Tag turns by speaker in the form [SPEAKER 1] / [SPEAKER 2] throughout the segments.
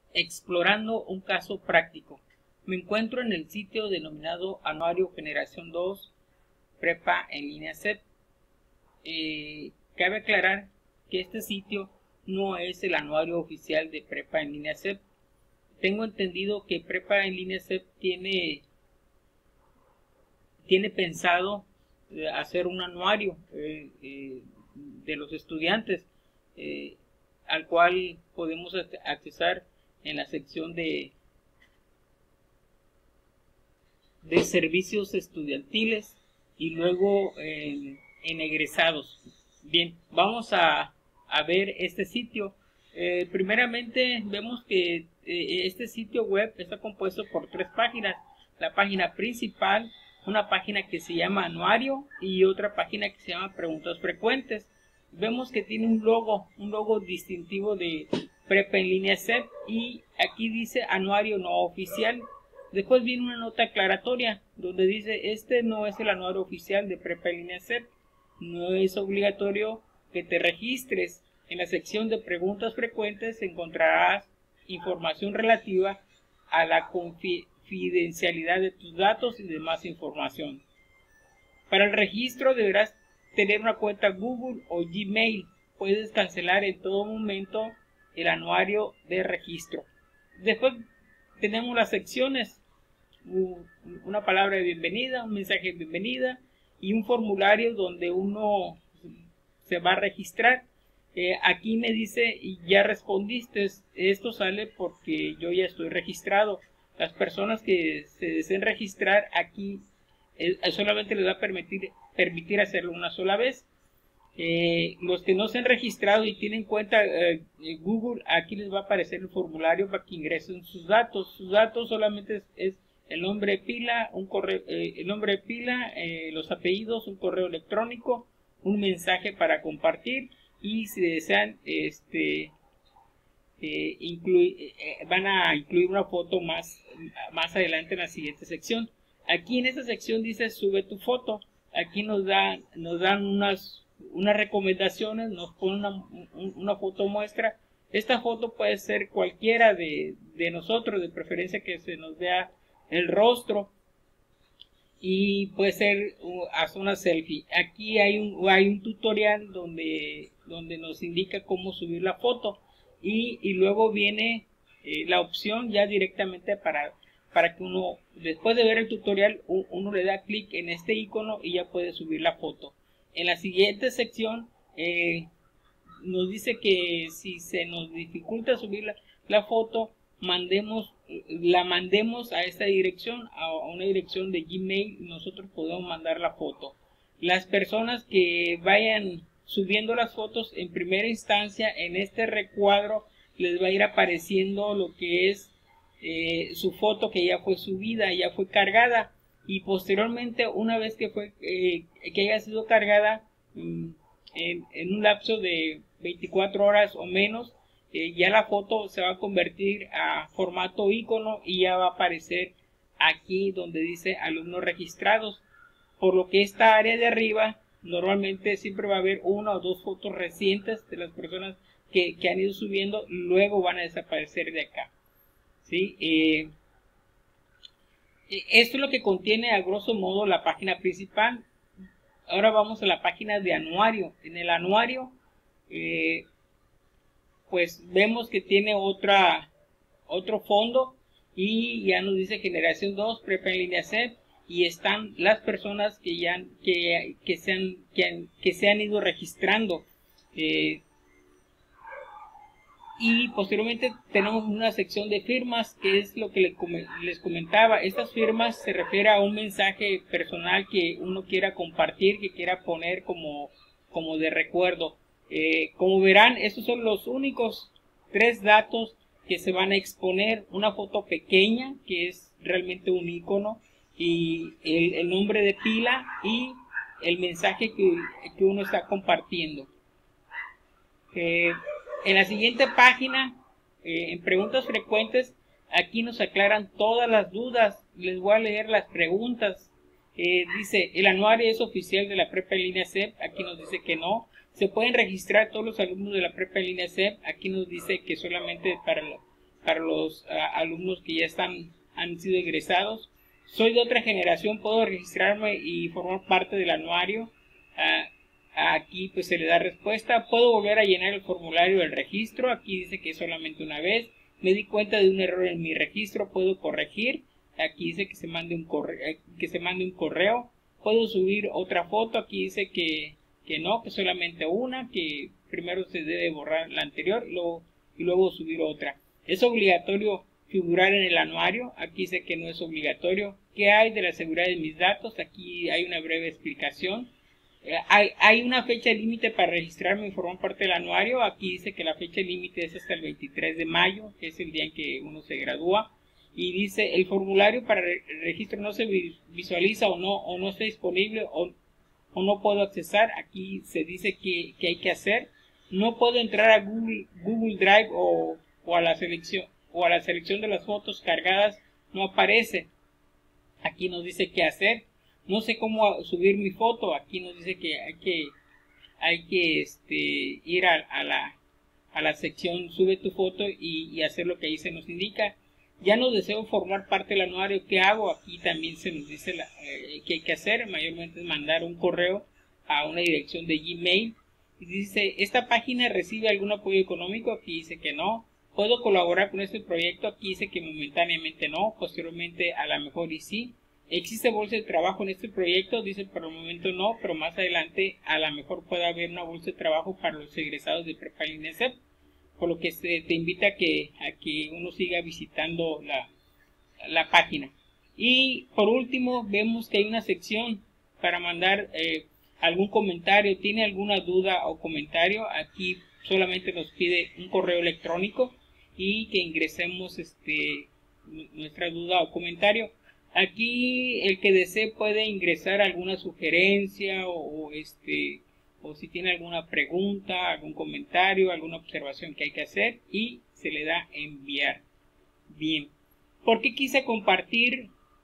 [SPEAKER 1] Explorando un caso práctico. Me encuentro en el sitio denominado Anuario Generación 2 Prepa en línea CEP. Cabe aclarar que este sitio no es el anuario oficial de Prepa en línea CEP. Tengo entendido que Prepa en línea CEP tiene pensado hacer un anuario de los estudiantes, al cual podemos accesar en la sección de servicios estudiantiles y luego en egresados. Bien, vamos a ver este sitio. Primeramente vemos que este sitio web está compuesto por 3 páginas. La página principal, una página que se llama Anuario y otra página que se llama Preguntas Frecuentes. Vemos que tiene un logo distintivo de Prepa en línea CEP y aquí dice Anuario no oficial. Después viene una nota aclaratoria donde dice: este no es el anuario oficial de Prepa en línea CEP. No es obligatorio que te registres. En la sección de preguntas frecuentes encontrarás información relativa a la confidencialidad de tus datos y demás información. Para el registro deberás tener una cuenta Google o Gmail. Puedes cancelar en todo momento el anuario de registro. Después tenemos las secciones: una palabra de bienvenida, un mensaje de bienvenida y un formulario donde uno se va a registrar. Aquí me dice: y ya respondiste. Esto sale porque yo ya estoy registrado. Las personas que se deseen registrar aquí solamente les va a permitir hacerlo una sola vez. Los que no se han registrado y tienen cuenta Google, aquí les va a aparecer el formulario para que ingresen sus datos. Sus datos solamente es el nombre de pila, un correo, los apellidos, un correo electrónico, un mensaje para compartir, y si desean van a incluir una foto más adelante en la siguiente sección. Aquí en esta sección dice sube tu foto. Aquí nos dan unas recomendaciones, nos ponen una foto muestra. Esta foto puede ser cualquiera de nosotros, de preferencia que se nos vea el rostro, y puede ser hasta una selfie. Aquí hay un tutorial donde nos indica cómo subir la foto, y luego viene la opción ya directamente para que uno, después de ver el tutorial, uno le da clic en este icono y ya puede subir la foto. En la siguiente sección nos dice que si se nos dificulta subir la foto, la mandemos a esta dirección, a una dirección de Gmail, y nosotros podemos mandar la foto. Las personas que vayan subiendo las fotos, en primera instancia en este recuadro les va a ir apareciendo lo que es su foto que ya fue subida, ya fue cargada, y posteriormente, una vez que haya sido cargada en un lapso de 24 horas o menos, ya la foto se va a convertir a formato icono y ya va a aparecer aquí donde dice alumnos registrados, por lo que esta área de arriba normalmente siempre va a haber una o dos fotos recientes de las personas que han ido subiendo, luego van a desaparecer de acá, ¿sí? Esto es lo que contiene a grosso modo la página principal. Ahora vamos a la página de anuario. En el anuario pues vemos que tiene otro fondo, y ya nos dice Generación 2 Prepa en línea CEP, y están las personas que se han ido registrando, y posteriormente tenemos una sección de firmas, que es lo que les comentaba. Estas firmas se refiere a un mensaje personal que uno quiera compartir, que quiera poner como de recuerdo. Como verán, estos son los únicos 3 datos que se van a exponer: una foto pequeña, que es realmente un icono, y el nombre de pila y el mensaje que uno está compartiendo. En la siguiente página, en preguntas frecuentes, aquí nos aclaran todas las dudas. Les voy a leer las preguntas. Dice: ¿el anuario es oficial de la Prepa en línea CEP? Aquí nos dice que no. ¿Se pueden registrar todos los alumnos de la Prepa en línea CEP? Aquí nos dice que solamente para los alumnos que ya han sido egresados. Soy de otra generación, puedo registrarme y formar parte del anuario. Aquí pues se le da respuesta. Puedo volver a llenar el formulario del registro. Aquí dice que es solamente una vez. Me di cuenta de un error en mi registro, puedo corregir. Aquí dice que se mande un correo. Puedo subir otra foto. Aquí dice que no, que solamente una, que primero se debe borrar la anterior y luego subir otra. ¿Es obligatorio figurar en el anuario? Aquí dice que no es obligatorio. ¿Qué hay de la seguridad de mis datos? Aquí hay una breve explicación. Hay una fecha límite para registrarme y formar parte del anuario. Aquí dice que la fecha límite es hasta el 23 de mayo, que es el día en que uno se gradúa. Y dice, el formulario para registro no se visualiza o no está disponible o no puedo accesar. Aquí se dice que hay que hacer. No puedo entrar a Google Drive o a la selección de las fotos cargadas, no aparece. Aquí nos dice qué hacer. No sé cómo subir mi foto. Aquí nos dice que hay que ir a la sección sube tu foto y hacer lo que ahí se nos indica. Ya no deseo formar parte del anuario, ¿qué hago? Aquí también se nos dice qué hay que hacer. Mayormente es mandar un correo a una dirección de Gmail. Y dice, ¿esta página recibe algún apoyo económico? Aquí dice que no. ¿Puedo colaborar con este proyecto? Aquí dice que momentáneamente no, posteriormente a lo mejor y sí. ¿Existe bolsa de trabajo en este proyecto? Dice por el momento no, pero más adelante a lo mejor puede haber una bolsa de trabajo para los egresados de Prepa INESEP. Por lo que te invita a que uno siga visitando la página. Y por último vemos que hay una sección para mandar algún comentario. ¿Tiene alguna duda o comentario? Aquí solamente nos pide un correo electrónico y que ingresemos nuestra duda o comentario. Aquí el que desee puede ingresar alguna sugerencia o si tiene alguna pregunta, algún comentario, alguna observación que hay que hacer y se le da enviar. Bien, ¿por qué quise compartir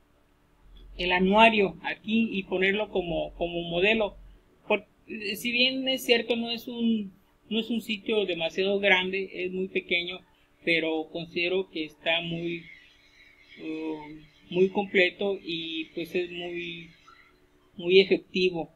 [SPEAKER 1] el anuario aquí y ponerlo como modelo? Si bien es cierto, no es un sitio demasiado grande, es muy pequeño, pero considero que está muy completo y pues es muy efectivo.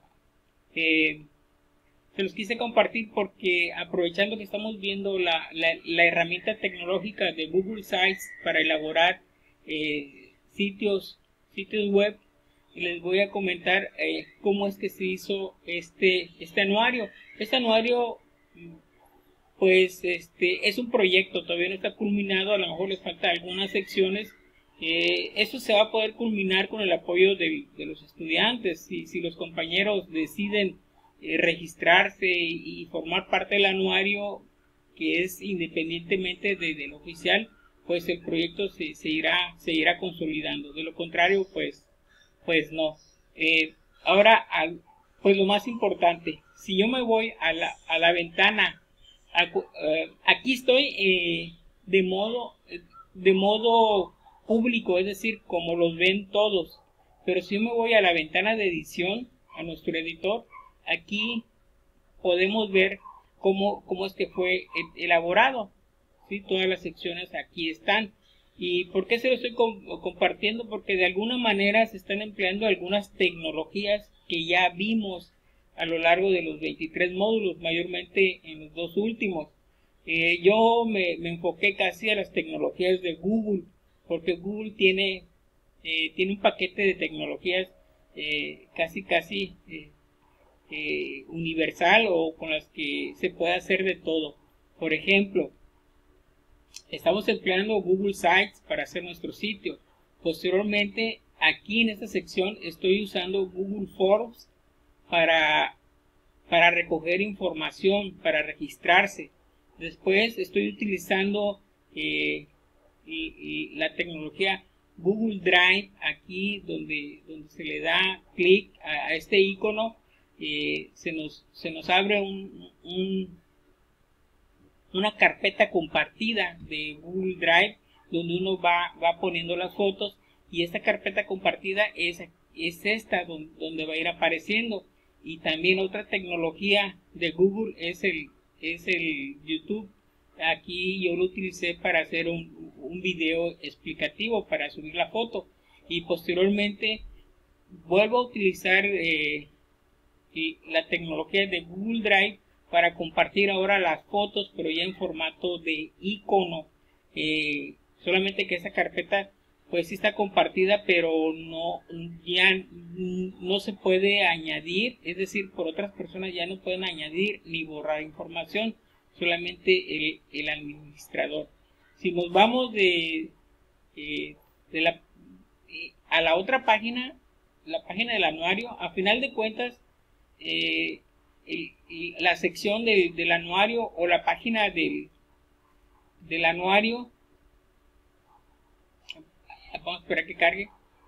[SPEAKER 1] Se los quise compartir porque aprovechando que estamos viendo la herramienta tecnológica de Google Sites para elaborar sitios web, les voy a comentar cómo es que se hizo este anuario. Este anuario pues es un proyecto, todavía no está culminado, a lo mejor les falta algunas secciones. Eso se va a poder culminar con el apoyo de los estudiantes. Si los compañeros deciden registrarse y formar parte del anuario, que es independientemente del oficial, pues el proyecto se irá consolidando. De lo contrario, pues no. Ahora, pues lo más importante, si yo me voy a la ventana, aquí estoy de modo público, es decir, como los ven todos. Pero si yo me voy a la ventana de edición, a nuestro editor, aquí podemos ver cómo es que fue elaborado. ¿Sí? Todas las secciones aquí están. ¿Y por qué se lo estoy compartiendo? Porque de alguna manera se están empleando algunas tecnologías que ya vimos a lo largo de los 23 módulos, mayormente en los dos últimos. Yo me enfoqué casi a las tecnologías de Google, porque Google tiene un paquete de tecnologías casi universal o con las que se puede hacer de todo. Por ejemplo, estamos empleando Google Sites para hacer nuestro sitio. Posteriormente, aquí en esta sección estoy usando Google Forms para recoger información, para registrarse. Después estoy utilizando la tecnología Google Drive, aquí donde se le da clic a este icono, se nos abre una carpeta compartida de Google Drive donde uno va poniendo las fotos, y esta carpeta compartida es esta donde va a ir apareciendo. Y también otra tecnología de Google es el YouTube. Aquí yo lo utilicé para hacer un un video explicativo para subir la foto, y posteriormente vuelvo a utilizar la tecnología de Google Drive para compartir ahora las fotos, pero ya en formato de icono. Solamente que esa carpeta pues sí está compartida, pero ya no se puede añadir, es decir, por otras personas ya no pueden añadir ni borrar información, solamente el administrador. Si nos vamos a la otra página, la página del anuario, a final de cuentas, la sección del anuario o la página del anuario, vamos a esperar que cargue.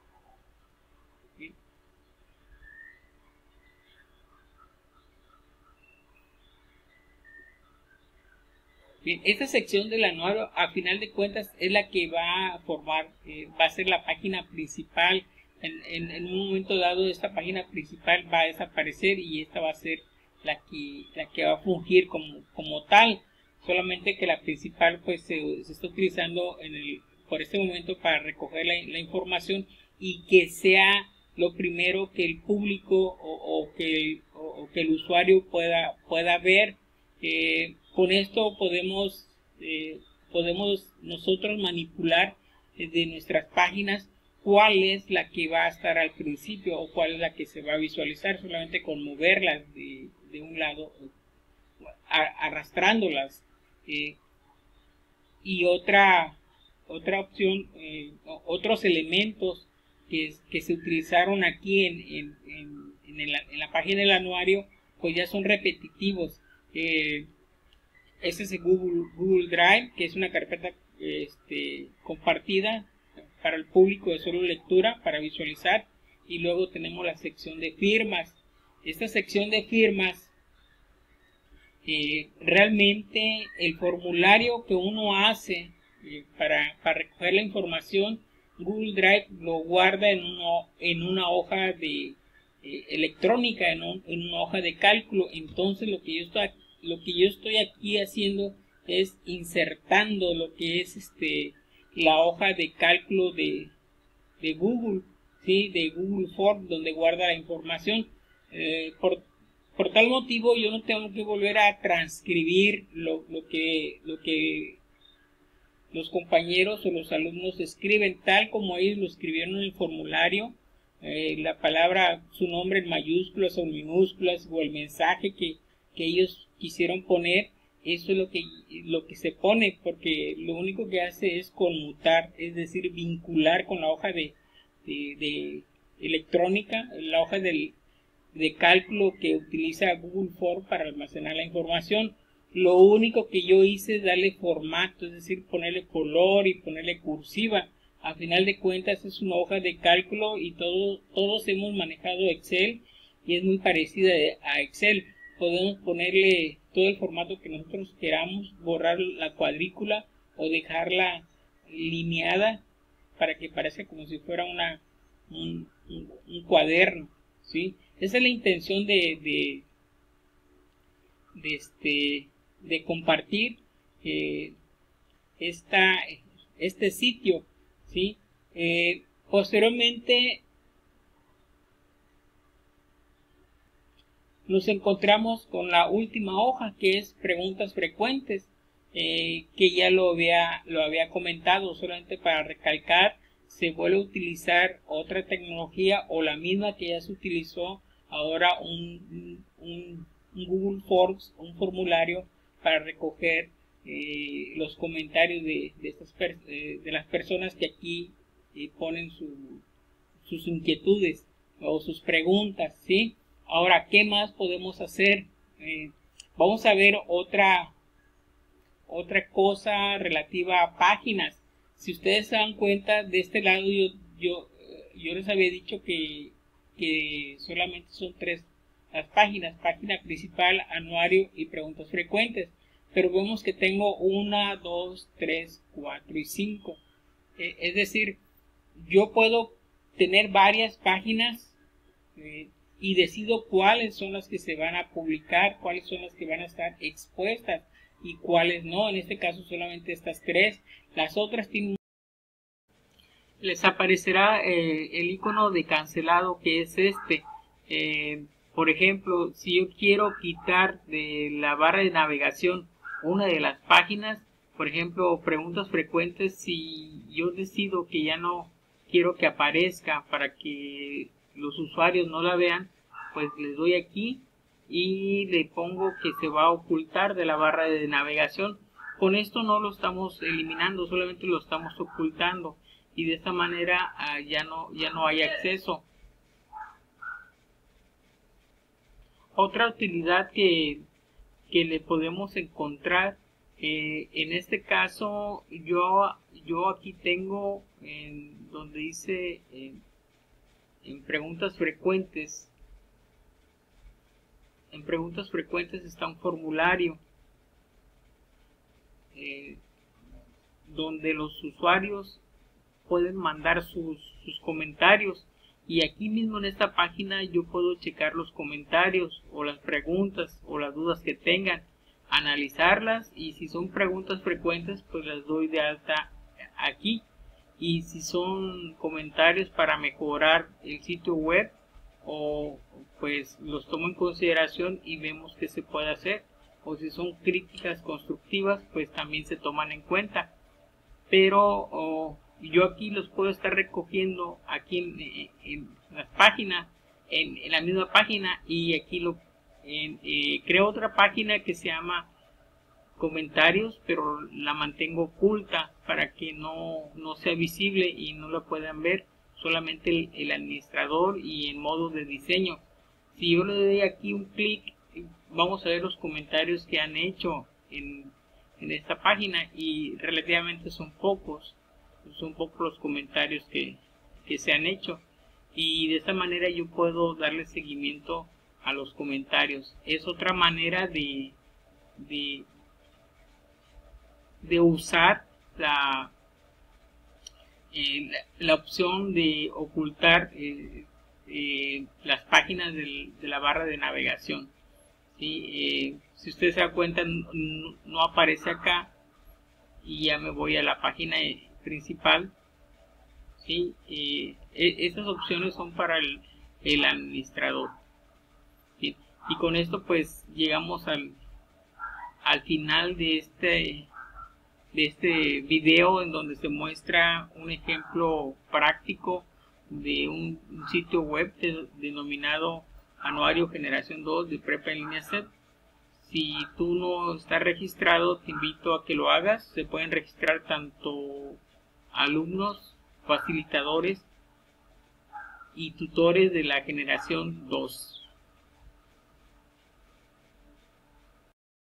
[SPEAKER 1] Bien, esta sección del anuario a final de cuentas es la que va a formar, va a ser la página principal. En un momento dado esta página principal va a desaparecer y esta va a ser la que va a fungir como tal, solamente que la principal pues se está utilizando por este momento para recoger la información y que sea lo primero que el público o que el usuario pueda ver. Con esto podemos nosotros manipular desde nuestras páginas cuál es la que va a estar al principio o cuál es la que se va a visualizar, solamente con moverlas de un lado, arrastrándolas. Y otra opción, otros elementos que se utilizaron aquí en la página del anuario, pues ya son repetitivos. Este es el Google Drive, que es una carpeta compartida para el público de solo lectura, para visualizar. Y luego tenemos la sección de firmas. Esta sección de firmas, realmente el formulario que uno hace para recoger la información, Google Drive lo guarda en una hoja electrónica, en una hoja de cálculo. Entonces lo que yo estoy aquí haciendo es insertando lo que es la hoja de cálculo de Google, ¿sí? De Google Form, donde guarda la información. Por tal motivo yo no tengo que volver a transcribir lo que los compañeros o los alumnos escriben, tal como ellos lo escribieron en el formulario. La palabra, su nombre en mayúsculas o en minúsculas, o el mensaje que ellos quisieron poner, eso es lo que se pone, porque lo único que hace es conmutar, es decir, vincular con la hoja de electrónica, la hoja de cálculo que utiliza Google Form para almacenar la información. Lo único que yo hice es darle formato, es decir, ponerle color y ponerle cursiva. A final de cuentas es una hoja de cálculo y todos hemos manejado Excel y es muy parecida a Excel. Podemos ponerle todo el formato que nosotros queramos, borrar la cuadrícula o dejarla lineada para que parezca como si fuera un cuaderno, ¿sí? Esa es la intención de compartir este sitio, ¿sí? Posteriormente nos encontramos con la última hoja, que es preguntas frecuentes, que ya lo había comentado. Solamente para recalcar, se vuelve a utilizar otra tecnología o la misma que ya se utilizó ahora, un Google Forms, un formulario para recoger los comentarios de las personas que aquí ponen sus inquietudes o sus preguntas, ¿sí? Ahora, ¿qué más podemos hacer? Vamos a ver otra cosa relativa a páginas. Si ustedes se dan cuenta, de este lado yo les había dicho que solamente son tres las páginas: página principal, anuario y preguntas frecuentes. Pero vemos que tengo 1, 2, 3, 4 y 5. Es decir, yo puedo tener varias páginas y decido cuáles son las que se van a publicar, cuáles son las que van a estar expuestas. y cuáles no. En este caso solamente estas tres. Las otras tienen, les aparecerá el icono de cancelado, que es este. Por ejemplo, si yo quiero quitar de la barra de navegación una de las páginas, por ejemplo, preguntas frecuentes, si yo decido que ya no quiero que aparezca para que los usuarios no la vean, pues les doy aquí y le pongo que se va a ocultar de la barra de navegación. Con esto no lo estamos eliminando, solamente lo estamos ocultando, y de esta manera ya no hay acceso. Otra utilidad que le podemos encontrar, en este caso yo aquí tengo donde dice en preguntas frecuentes. En preguntas frecuentes está un formulario donde los usuarios pueden mandar sus comentarios, y aquí mismo en esta página yo puedo checar los comentarios o las preguntas o las dudas que tengan, analizarlas, y si son preguntas frecuentes pues las doy de alta aquí, y si son comentarios para mejorar el sitio web, o pues los tomo en consideración y vemos qué se puede hacer, o si son críticas constructivas pues también se toman en cuenta. Pero yo aquí los puedo estar recogiendo aquí en las páginas, en la misma página, y aquí creo otra página que se llama comentarios, pero la mantengo oculta para que no sea visible y no la puedan ver, solamente el administrador y en modo de diseño. Si yo le doy aquí un clic, vamos a ver los comentarios que han hecho en esta página, y relativamente son pocos los comentarios que se han hecho, y de esta manera yo puedo darle seguimiento a los comentarios. Es otra manera de usar la opción de ocultar las páginas de la barra de navegación. ¿Sí? Si ustedes se dan cuenta, no aparece acá, y ya me voy a la página principal. ¿Sí? Estas opciones son para el administrador. ¿Sí? Y con esto pues llegamos al final de este video, en donde se muestra un ejemplo práctico de un sitio web denominado Anuario Generación 2 de Prepa en Línea CEP. Si tú no estás registrado, te invito a que lo hagas. Se pueden registrar tanto alumnos, facilitadores y tutores de la generación 2.